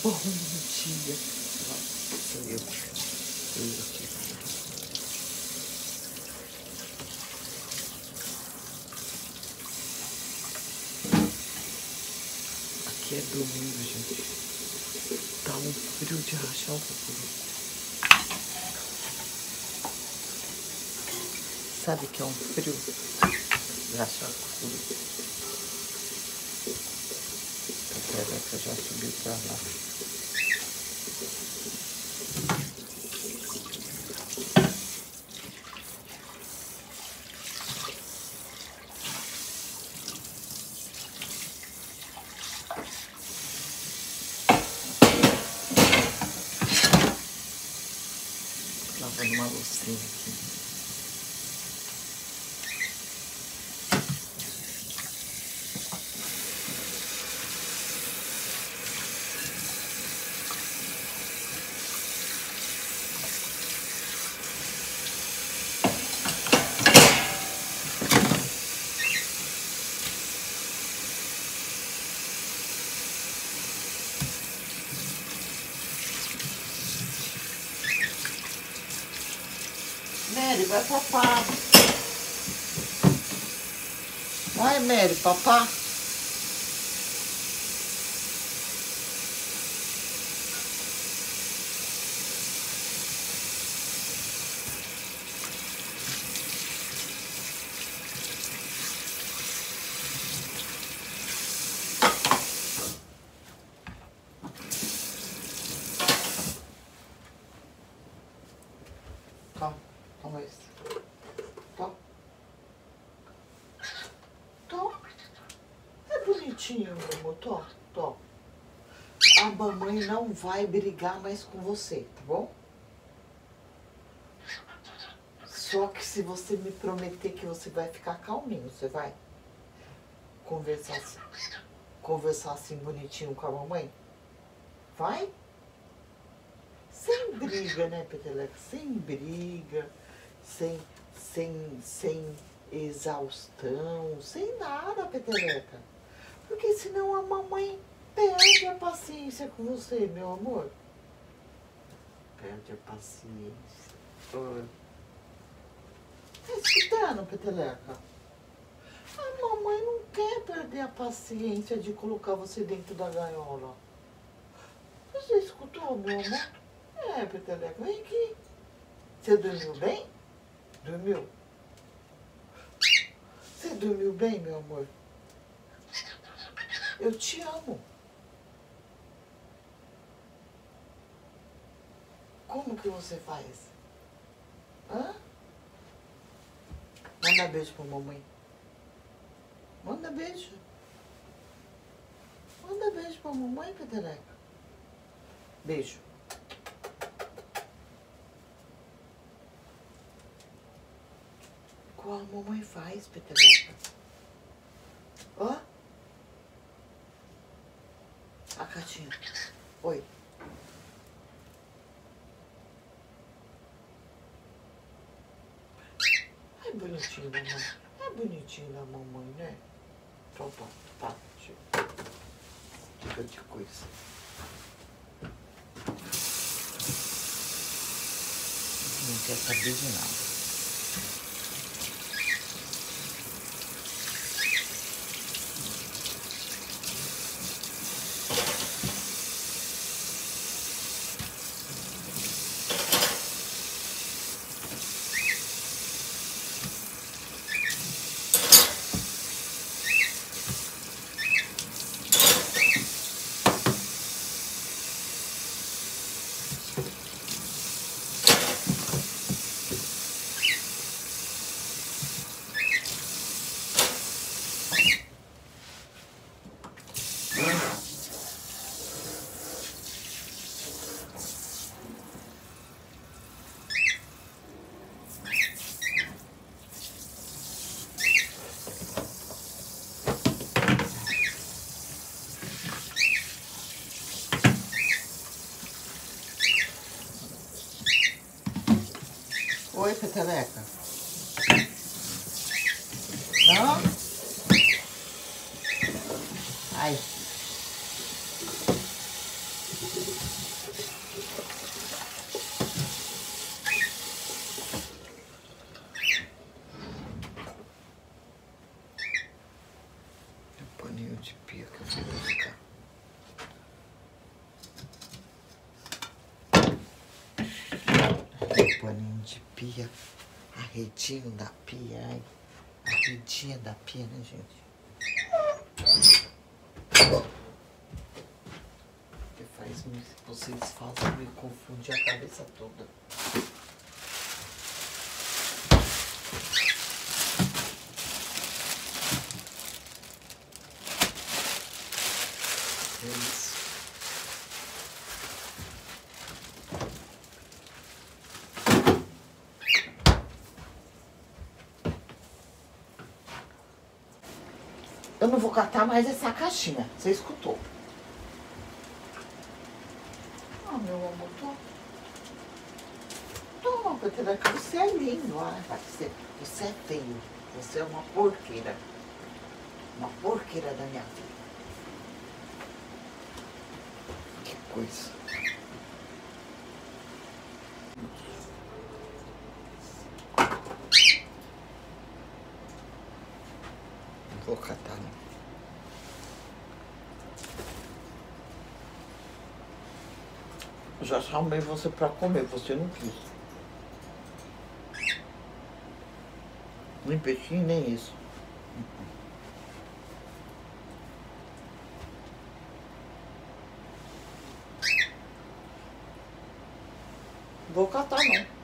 Bom dia, pessoal. Sou eu aqui. Aqui é domingo, gente. Tá um frio de rachar o cucuruto. Sabe que é um frio de rachar o cucuruto? A Rebeca já subiu pra lá. Lavando uma loucinha aqui. Mary, vai papar. Vai, Mary, papar. Toma isso. Toma. Toma. É bonitinho, meu amor. Toma, toma. A mamãe não vai brigar mais com você, tá bom? Só que se você me prometer que você vai ficar calminho, você vai conversar assim bonitinho com a mamãe? Vai? Sem briga, né, Peteleca? Sem briga, sem exaustão, sem nada, Peteleca. Porque senão a mamãe perde a paciência com você, meu amor. Perde a paciência. Tá escutando, Peteleca? A mamãe não quer perder a paciência de colocar você dentro da gaiola. Você escutou, meu amor? É, Peteleca, vem aqui. Você dormiu bem? Dormiu? Você dormiu bem, meu amor? Eu te amo. Como que você faz? Hã? Manda beijo pra mamãe. Manda beijo. Manda beijo pra mamãe, Peteleca. Beijo. Qual a mamãe faz, Peteleca? Ó. A Catinha. Oi. É bonitinho da mamãe. É bonitinho da mamãe, né? Então tá. Diga de coisa. Não quer saber de nada. Oi, Peteleca. Hã? Ai. paninho de pia, arredinho da pia, ai, a redinha da pia, né, gente? Que faz, vocês fazem me confundir a cabeça toda. É isso. Eu não vou catar mais essa caixinha. Você escutou? Ah, meu amor, toma, peteleca. Você é lindo. Ah, você é feio. Você é uma porqueira. Uma porqueira da minha vida. Que coisa. Não vou catar, não. Eu já chamei você pra comer, você não quis. Nem peixinho, nem isso. Vou catar, não.